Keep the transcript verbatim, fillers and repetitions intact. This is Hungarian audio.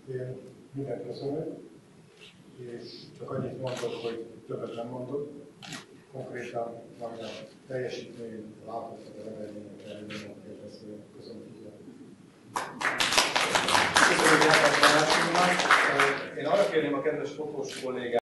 Én mindent köszönök, és csak annyit mondok, hogy többet nem mondok. Konkrétan majd a teljesítmény, látható az eredményekkel, eredményekkel beszélünk. Köszönöm figyelmet. Köszönjük János Tanácsunknak. Én arra kérném a kedves fotós kollégát,